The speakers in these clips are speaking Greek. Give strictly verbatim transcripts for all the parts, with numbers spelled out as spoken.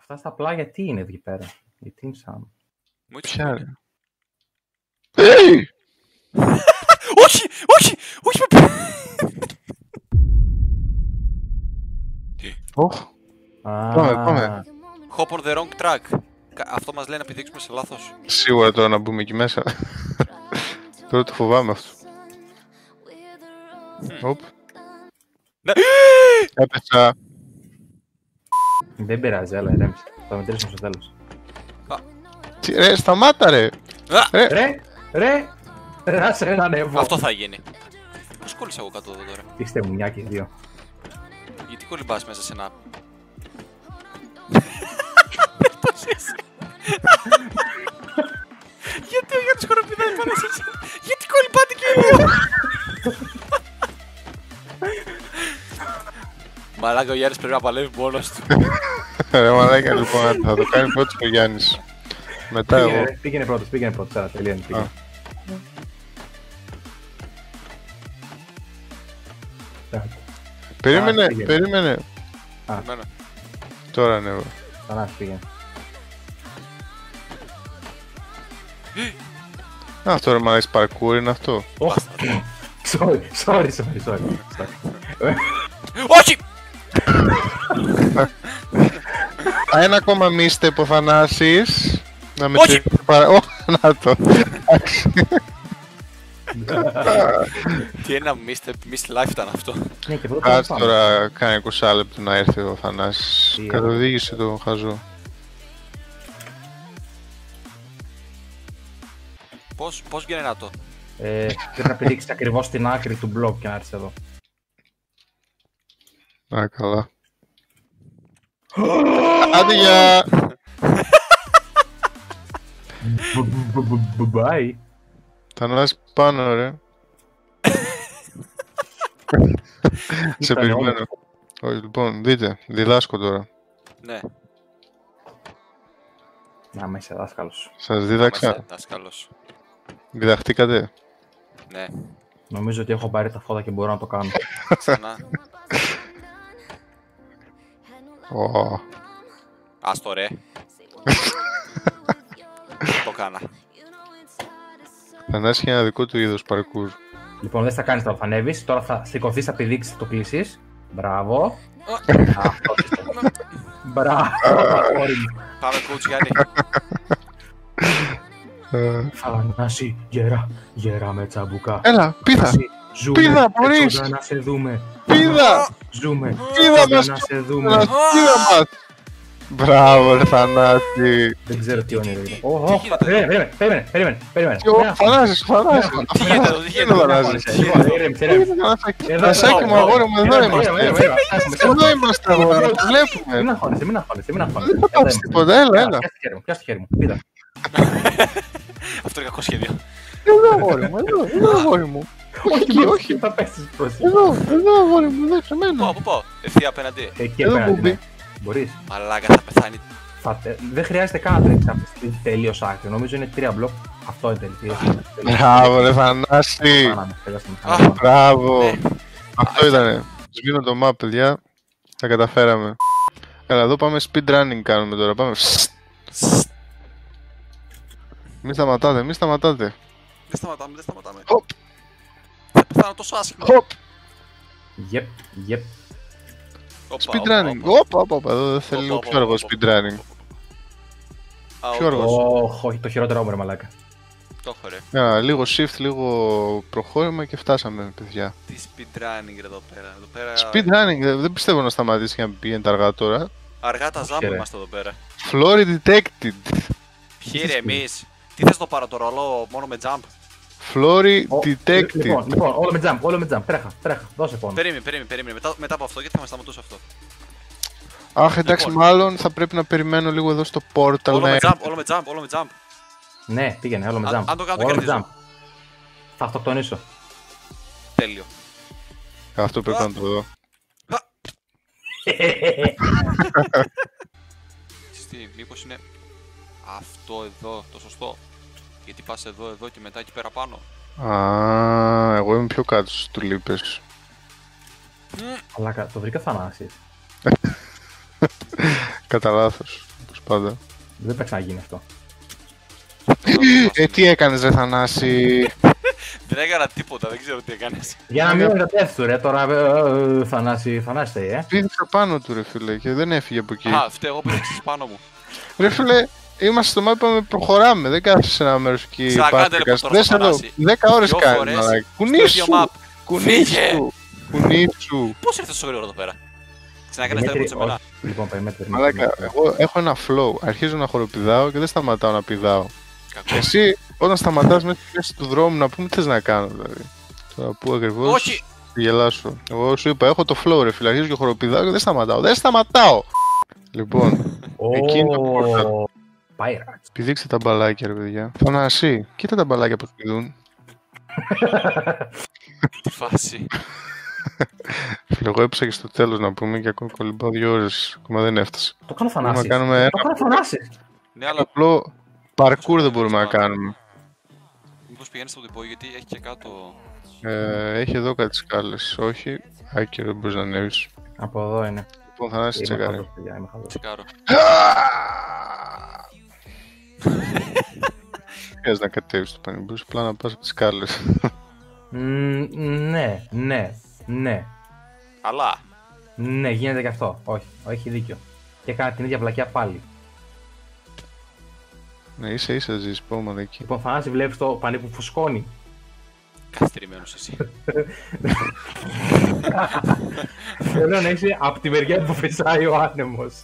Αυτά στα πλάγια τι είναι εκεί πέρα. Γιατί είναι σαν. Μου Ποια έτσι. ρε. Hey! Όχι! Όχι! Όχι με... Ωχ, Α, πάμε, πάμε. Hop on the wrong track. Κα- Αυτό μας λέει να πηδήξουμε σε λάθος. Σίγουρα τώρα να μπούμε εκεί μέσα. Τώρα το φοβάμαι αυτό. Οπ, Ναι. έπεσα. Δεν πειράζει, έλα, ηρέμησε. Θα μετρήσουμε στο τέλος. Τι- Ρε, σταμάτα ρε. Α! Ρε, Ρε, ρε, ρε, να σε ανέβω. Αυτό θα γίνει. Πώς κόλλησα εγώ κάτω εδώ τώρα? Είστε μουνιάκες δύο. Γιατί κολυμπάς μέσα σε ένα... Γιατί ο Γιάννης χοροπηδάει πάνω σε εσένα? Γιατί κολυμπάτε και οι δύο? Μαλάκα, ο Γιάννης πρέπει να παλεύει μόνος του. ρε μαλάκα λοιπόν, θα το κάνει πρώτος ο Γιάννης. Μετά Πήγαινε, εγώ. ρε, πήγαινε πρώτος, πήγαινε πρώτος. Άρα, τελειώνει, πήγαινε. Περίμενε, Α, πήγαινε. περίμενε. Εμένα. Τώρα ανέβω. Θανάση, πήγαινε. Αυτό ρε μαλάκες παρκούρ είναι αυτό. Ωχ, sorry, sorry, sorry, sorry. sorry. Όχι! Ένα ακόμα μίστεπ ο Θανάσης. Να με Όχι! παρα... Ω, να το. Τι ένα missed, missed life ήταν αυτό. Ναι, και πρώτα Κάτσε πάμε. τώρα κάνα είκοσι λεπτό να έρθει ο Θανάσης. Τι Καθοδήγησε το χαζό. Πώς, πώς γίνεται να το... Ε, Πρέπει να πηδήξεις ακριβώς στην άκρη του μπλοκ και να έρθεις εδώ. Α, καλά. Άντε για... Bye. Θανάση πάνω ρε. Σε Ήταν περιμένω. όλο. Όχι, λοιπόν, δείτε, διδάσκω τώρα. Ναι, Να με είσαι δάσκαλος. Σας δίδαξα. είμαστε δάσκαλος. Διδαχτήκατε. Ναι, Νομίζω ότι έχω πάρει τα φώτα και μπορώ να το κάνω. ξανά. Ω, Ας το ρε. Το κάνα. Θανάση έχει ένα δικό του είδος παρκούρ. Λοιπόν, δεν θα κάνεις τώρα, θα ανέβεις. Τώρα θα σηκωθείς, θα πηδήξεις, θα το κλείσεις. Μπράβο. Αυτό σωστό. Μπράβο, αγόρι μου. Πάμε coach Γιάννη. Ε, Θανάση, γερά, γερά με τσαμπουκά. Έλα, πίδα, Θανάση, ζούμε, Πίδα, μπορείς. έτσι, να σε δούμε. πίδα, Ζούμε, πίδα έτσι, μας, να σε Θανάση, δούμε. πίδα μας. Μπράβο ρε Θανάση. Δεν ξέρω τι όνειρο τι- είναι. τι Ω, ω, γίνεται εδώ? Περίμενε, περίμενε, περίμενε, περίμενε. Και ο Θανάσης, ο Θανάσης. Τι γίνεται εδώ, τι γίνεται ο εδώ? Θανάσης. Λοιπόν, ηρέμησε, ηρέμησε. Εδώ, Θανασάκι μου, εδώ, αγόρι μου, εδώ εδώ, είμαστε. εδώ, εδώ, εδώ, εδώ. Εδώ είμαστε αγόρι μου, το Μην βλέπουμε. αγχώνεσαι, μην αγχώνεσαι, μην αγχώνεσαι. Δεν θα πάψει τίποτα, έλα, έλα. Πιάσ' το χέρι μου, πιάσ' το χέρι μου, πήδα. Αυτό είναι κακό σχέδιο. Εδώ αγόρι μου, εδώ, εδώ αγόρι μου. Όχι εκεί, όχι. Θα πέσεις προς Εδώ, εδώ αγόρι μου, εδώ σε Πού, μένα. πού, πού. Ευθεία απέναντι. εκεί Εδώ απέναντι, που ναι. μπει. Μπορείς. Μαλάκα θα πεθάνει. Θα- ε, Δεν χρειάζεται καν να τρέξεις από τη τελείως άκρη. Νομίζω είναι τρία μπλοκ. Αυτό είναι τελείως. Μπράβο ρε Θανάση. Χάναμε, χάσαμε, Α. χάναμε. Μπράβο. Ναι. Αυτό ήτανε. Σβήνω το map, παιδιά. Τα καταφέραμε. Καλά, εδώ πάμε speedrunning κάνουμε τώρα. Πάμε. Μη σταματάτε, μη σταματάτε. Δεν σταματάμε, δεν σταματάμε. Χοπ. Θα πεθάνω τόσο άσχημα. Χοπ. Yep, yep. Όπα, Speedrunning. όπα, όπα. Όπα, όπα, όπα. Εδώ δεν θέλει Όπα, λίγο όπα, πιο αργό όπα, speedrunning. Α, Πιο όντως. αργό. Ωχ, όχι, το χειρότερο μου ρε μαλάκα. Το έχω ρε. Α, λίγο shift, λίγο προχώρημα και φτάσαμε, παιδιά. Τι speedrunning ρε εδώ πέρα. Εδώ πέρα... Speedrunning, δεν δεν πιστεύω να σταματήσει και να πηγαίνετε αργά τώρα. Αργά τα ζάμπα ρε. είμαστε εδώ πέρα. Flory detected. Ποιοι ρε εμείς. Τι θες το πάρω το ρολό μόνο με jump. Flory Ω, detected. Λοιπόν, λοιπόν, όλο με jump, όλο με jump. Τρέχα, τρέχα, δώσε πόνο. Περίμενε, περίμενε, περίμενε. Μετά, μετά από αυτό, γιατί θα με σταματούσε αυτό. Αχ, εντάξει, Λοιπόν. μάλλον θα πρέπει να περιμένω λίγο εδώ στο portal. Όλο να με έρθει. jump, όλο με jump, όλο με jump. Ναι, πήγαινε, όλο με Αν- jump. αν το κάνω, το Όλο με κερδίζω. jump. Θα αυτοκτονήσω. Τέλειο. Αυτό πρέπει να το δω. Ξέρεις τι, μήπως είναι αυτό εδώ το σωστό. Γιατί πας εδώ, εδώ και μετά εκεί πέρα πάνω. Α, εγώ είμαι πιο κάτω στους τουλίπες. Αλλά κα- το βρήκα Θανάσης. Κατά λάθος. πάντα. Δεν θα ξαναγίνει αυτό. Ε, τι έκανες ρε Θανάση? Δεν έκανα τίποτα, δεν ξέρω τι έκανες. Για να μην ερωτεύσου ρε, τώρα ε, ε, Θανάση, Θανάση θέλει, ε. Πήδηξα πάνω του ρε φίλε και δεν έφυγε από εκεί. Α, φταίω, εγώ πήραξες πάνω μου. Ρε φίλε, είμαστε στο μάπα, είπαμε προχωράμε, δεν κάθεσαι σε ένα μέρος εκεί. Ξανακάντε ρε τώρα Δες στο εδώ, Θανάση. δέκα ώρες Δυο κάνει. φορές, μαλάκα. στο Κουνήσου, ίδιο map. Φύγε. κουνήσου, κουνήσου. Πώς ήρθες τόσο γρήγορα εδώ πέρα? Ξανακάνες Δημήτρη, τέρμα σε μένα. όχι. Λοιπόν, περίμενε, Μαλάκα, περίμενε. εγώ έχω ένα flow. Αρχίζω να χοροπηδάω και δεν σταματάω να πηδάω. Κακό. Εσύ, όταν σταματάς μέσα στη μέση του δρόμου να πούμε τι θες να κάνω, δηλαδή. Τώρα πού ακριβώς. Όχι! Γελάσω. Εγώ σου είπα, έχω το flow ρε φίλε. Αρχίζω και χοροπηδάω και δεν σταματάω. Δεν σταματάω! Λοιπόν, εκεί είναι το πόρτα. Ω, Pirates. Πηδήξτε τα μπαλάκια ρε παιδιά. Θανάση, κοίτα τα μπαλάκια που πηδούν. Τι φάση. Φίλε, εγώ έψα και στο τέλος να πούμε και ακόμα κολυμπάω δύο ώρες. Ακόμα δεν έφτασε. Το κάνω Μπορούμε Θανάση. να κάνουμε ένα Το κάνω Θανάση. Ναι, αλλά απλό parkour δεν μπορούμε να κάνουμε. μήπως πηγαίνεις στο τυπό γιατί έχει και κάτω. Ε, έχει εδώ κάτι σκάλες. Όχι, άκυρο δεν μπορείς να ανέβεις. Από εδώ είναι. Λοιπόν, Θανάση, Είμαι τσεκάρε. χαζός, παιδιά, είμαι χαζός. Τσεκάρω. Χρειάζεται να κατέβεις το πανί, μπορείς απλά να πας από τις σκάλες. Μμμ, ναι, ναι, ναι. Αλλά. Ναι, γίνεται και αυτό. Όχι, έχει δίκιο. Και έκανα την ίδια βλακιά πάλι. Ναι, ίσα ίσα ζεις, πόμα εκεί. Λοιπόν, Θανάση, βλέπεις το πανί που φουσκώνει. Καθυστερημένος εσύ. Θέλω να είσαι από τη μεριά που φυσάει ο άνεμος.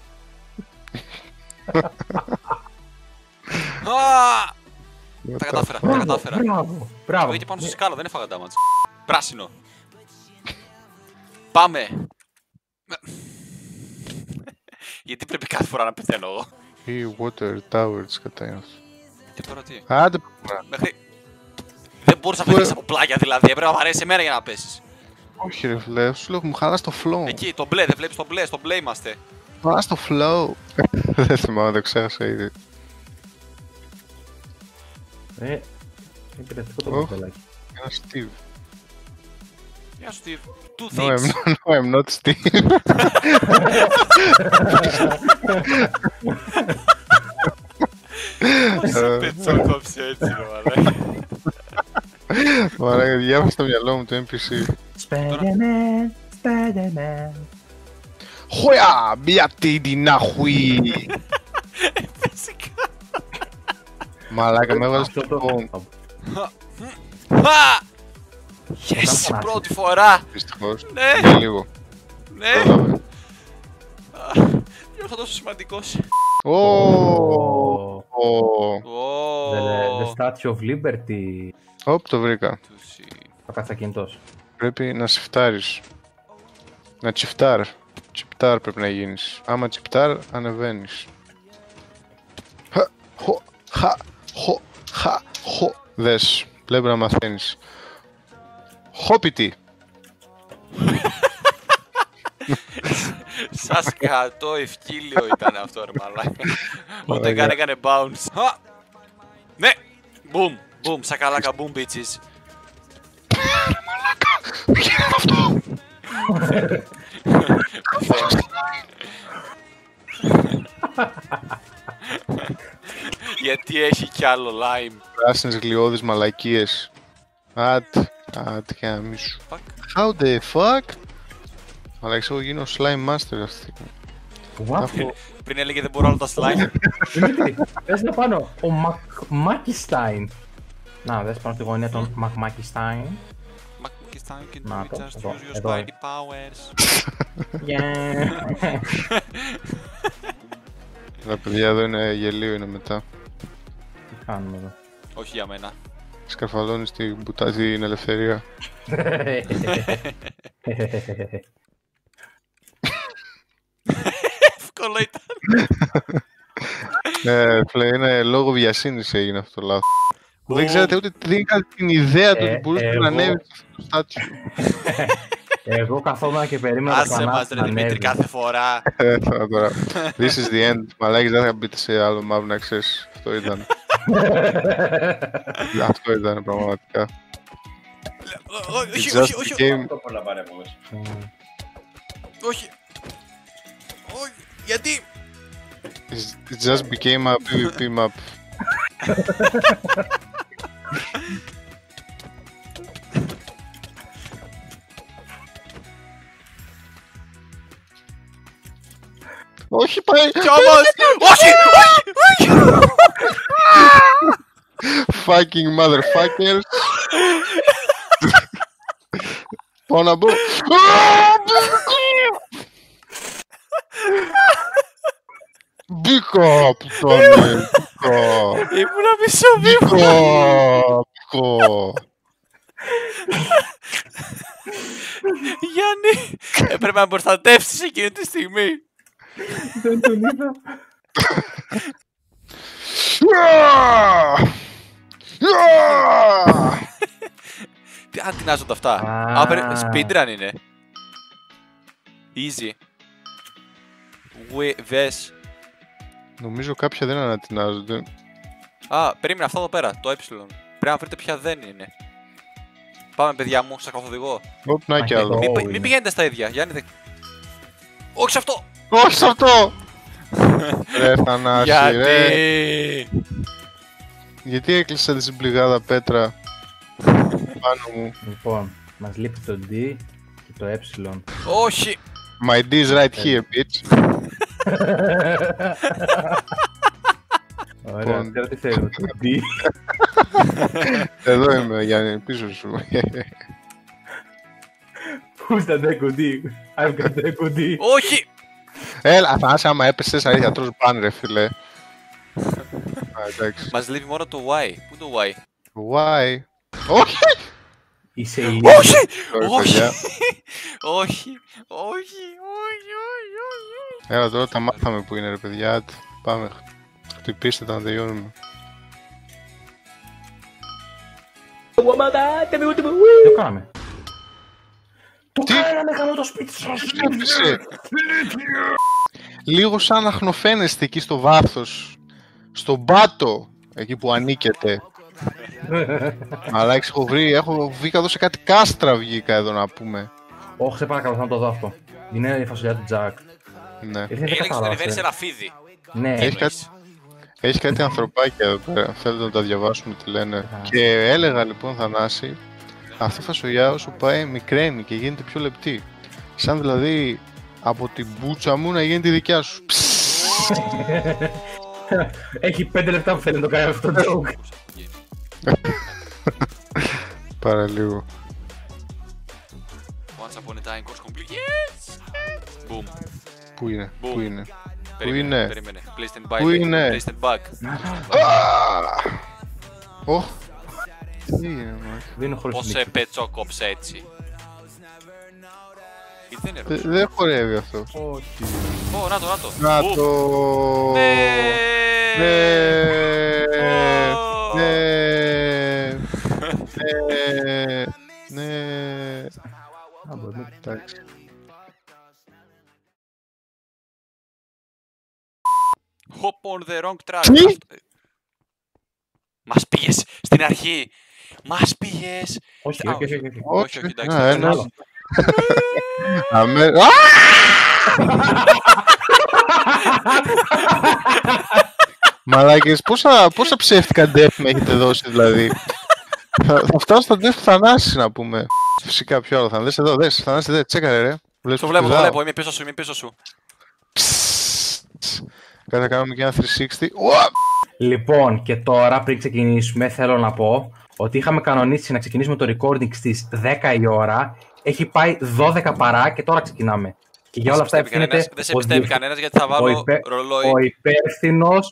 Α! Τα κατάφερα, τα κατάφερα. Μπράβο, μπράβο. Βγήκε πάνω στη σκάλα, δεν έφαγα damage. Πράσινο. Πάμε. Γιατί πρέπει κάθε φορά να πεθαίνω εγώ? Ή water towers κατά αυτό. Και τώρα τι? Άντε, Μέχρι... Δεν μπορούσα να πετύχεις από πλάγια δηλαδή, έπρεπε να βαρέσεις εμένα για να πέσεις. όχι ρε φίλε, σου λέω μου χαλάς το flow. Εκεί, το μπλε, δεν βλέπεις το μπλε, στο μπλε είμαστε. Χαλάς το flow. Δεν θυμάμαι, το ξέχασα ήδη. Ε, είναι πειραστικό το Οχ. κοπελάκι. Ένα Steve. Γεια σου Steve. Two No, I'm things. not, no, I'm not Steve. Πώς σε πετσόκοψε έτσι ρε μαλάκα. Μαλάκα, διάβασα στο μυαλό μου το εν πι σι. Spider-Man, Spider-Man. Χωιά, μπιατή την ναχουή. Φυσικά. Μαλάκα, με έβαλες Αυτό στο το- phone. Χα! Yes, πρώτη φορά. Δυστυχώς. Ναι. Για λίγο. Ναι. Πρόλαβε. Νιώθω τόσο σημαντικός. Ω, Ω, ω. The, the Ω. Statue of Liberty. Όπ, το βρήκα. Τουσί. Θα κάτσα κινητός. Πρέπει να σιφτάρεις. Να τσιφτάρ. Τσιπτάρ πρέπει να γίνεις. Άμα τσιπτάρ, ανεβαίνεις. Χα, χω, χα, χω, χα, χω. Δες, πρέπει να μαθαίνεις. Χόπιτι. Σαν σκατό ευκύλιο ήταν αυτό ρε μαλάκα. Όταν έκανε έκανε bounce. Χα! Ναι! Boom! Boom! Σακαλάκα boom bitches. Γίνεται αυτό. Γιατί έχει κι άλλο lime. Πράσινες γλιώδεις μαλακίες. Ατ, ατ, κάμισου. Fuck. How the fuck? Αλλά εγώ γίνω slime master αυτή. What? Έχω- Πριν έλεγε δεν μπορώ άλλο τα slime. Δημήτρη, δες να πάνω. Ο Μακμάκιστάιν. Να, δες πάνω τη γωνία των Μακμάκιστάιν. Μακμακιστάν can Να, you το, just εδώ, use your εδώ. spidey powers. Yeah. Τα παιδιά εδώ είναι γελίο, είναι μετά. Τι κάνουμε εδώ. Όχι για μένα. Σκαρφαλώνεις την μπουτά την ελευθερία. Εύκολο ήταν. Ε, φίλε, είναι λόγω βιασύνης έγινε αυτό το λάθος. Δεν ξέρετε ούτε δεν είχα την ιδέα του Ε, ότι μπορούσε εγώ- να ανέβει στο στάτσιο. Εγώ καθόμουν και περίμενα το Άσε μας Θανάση ρε να Δημήτρη ανέβει. κάθε φορά. Ε, τώρα, τώρα. This is the end. Μαλάκης, δεν θα μπείτε σε άλλο map να ξέρεις. Αυτό ήταν. Αυτό ήταν πραγματικά. Όχι, Just όχι, όχι, became... Αυτό πολλά παρέμβολες. Μμ. όχι. Όχι, γιατί. It just became a PvP map. Όχι πάει! Κι όμως! Όχι! Όχι! Fucking motherfuckers! Πάω να μπω! Μπήκα! Πουτάνε! Μπήκα! Ήμουνα μισό βήμα! Μπήκα! Μπήκα! Γιάννη, έπρεπε να με προστατεύσεις εκείνη τη στιγμή. Δεν τον είδα. Τι ανατινάζονται αυτά. Α, περι- speedrun είναι. Easy. Βες. Νομίζω κάποια δεν ανατινάζονται. Α, περίμενε αυτό εδώ πέρα, το ε. Πρέπει να βρείτε ποια δεν είναι. Πάμε παιδιά μου, σας καθοδηγώ. Ωπ, να κι άλλο. Μην, Ω, πη- είναι. μην πηγαίνετε στα ίδια, Γιάννη. Δε... Όχι σε αυτό! Όχι σε αυτό! Ρε Θανάση, ρε. Γιατί! Γιατί έκλεισα τη συμπληγάδα πέτρα πάνω μου. Λοιπόν, μας λείπει το D και το ε. Όχι! My D is right here, bitch. Ωραία, Λοιπόν. ξέρω τι θέλω. Το D. Εδώ είμαι, Γιάννη, πίσω σου. Who's the Deku D? I've got Deku D. Όχι! Έλα, Θανάση, άμα έπεσες, αλήθεια, τρως μπαν, ρε φίλε. Α, εντάξει. Μας λείπει μόνο το Y. Πού το Y? Why? Όχι! Είσαι ηλίθιος. Όχι! Sorry, Όχι! παιδιά. Όχι! Όχι! Όχι! Όχι! Όχι! Έλα, τώρα τα μάθαμε που είναι, ρε παιδιά. Άντε, πάμε. Χτυπήστε τα να τελειώνουμε. Τι κάναμε. Το Τι? κάναμε καλό το σπίτι σας. Σκέφτεσαι. Λίγο σαν να χνοφαίνεστε εκεί στο βάθος. Στον πάτο. Εκεί που ανήκετε. Αλλά έχω βρει, έχω βγήκα εδώ σε κάτι κάστρα βγήκα εδώ να πούμε. Όχι, σε παρακαλώ, θα το δω αυτό. Είναι η φασολιά του Τζακ. Ναι. Ήρθε δεν Έλεξε τον καθαρά. Ριβέρι σε ένα φίδι. Ναι, Έχει κάτι, έχει κάτι ανθρωπάκια εδώ πέρα. Θέλετε να τα διαβάσουμε τι λένε. Α. Και έλεγα λοιπόν, Θανάση, αυτή η φασολιά όσο πάει μικραίνει και γίνεται πιο λεπτή. Σαν δηλαδή από την μπούτσα μου να γίνει τη δικιά σου. έχει πέντε λεπτά που θέλει να το κάνει αυτό το joke. Παραλίγο. Once upon a time, course complete. Yes! Boom. Πού είναι, Boom. πού είναι. Περίμενε, είναι? περίμενε. Please stand by. Πού είναι? Please stand back. Ωχ. Τι είναι, μάκα. Δεν είναι χωρίς Πώς σε νίκη. πετσόκοψε έτσι. Ή δεν είναι Δε- ρώσο. Δεν χορεύει αυτό. Όχι. Ω, να το, να το. Να Boom. το... Ναι. Ναι. Ω. Ναι. Ναι. Ναι. Α, μπορεί. Εντάξει. Hop on the wrong track. Τι? Αυτό- Μας πήγες στην αρχή. Μας πήγες. Όχι, Α, όχι, όχι, όχι. Όχι, όχι, εντάξει. Α, εντάξει, ένας. άλλο. Αμέ... Α! Μαλάκες, πόσα, πόσα ψεύτικα death με έχετε δώσει δηλαδή. θα, θα φτάσω στο death Θανάση να πούμε. Φυσικά πιο άλλο θα δες εδώ, δες, Θανάση, δες, τσέκαρε ρε. Βλέπεις Το που βλέπω, το πηδάω. βλέπω. Είμαι πίσω σου, είμαι πίσω σου. Κάτι να κάνουμε και ένα τριακόσια εξήντα. Ουα! Λοιπόν, και τώρα πριν ξεκινήσουμε, θέλω να πω ότι είχαμε κανονίσει να ξεκινήσουμε το recording στις δέκα η ώρα. Έχει πάει δώδεκα παρά και τώρα ξεκινάμε. Και για όλα αυτά πιστεύει κανένας- ευθύνεται Δεν σε ο πιστεύει διε- κανένας γιατί θα ο, βάλω υπε... ρολόι. ο υπεύθυνος.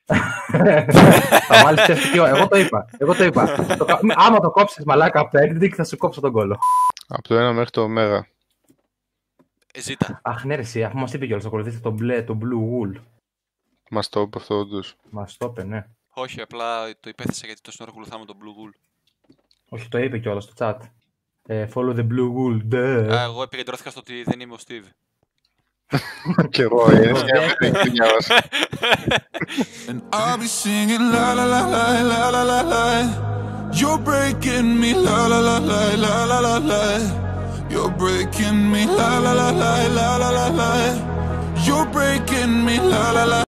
Θα βάλεις ψεύτικη ώρα. Εγώ το είπα. Εγώ το είπα. Το κα- Άμα το κόψεις μαλάκα από το editing θα σου κόψω τον κόλλο. Από το ένα μέχρι το ωμέγα. Ε, Ζήτα. Αχ, ναι, ρε, εσύ, αφού μας είπε κιόλας, ακολουθήστε το μπλε, το blue wool. Μας το είπε αυτό όντως. Μας το είπε, ναι. Όχι, απλά το υπέθεσα γιατί τόσο ώρα ακολουθάμε τον Blue Wool. Όχι, το είπε κιόλας στο chat. Ε, follow the blue wool. Duh. Α, εγώ επικεντρώθηκα στο ότι δεν είμαι ο Steve. Κι εγώ, είναι μια παιδιά μας. And I'll be singing la la la la la la la la. You're breaking me la la la la la la la la. You're breaking me la la la la la la la la. You're breaking me la la la.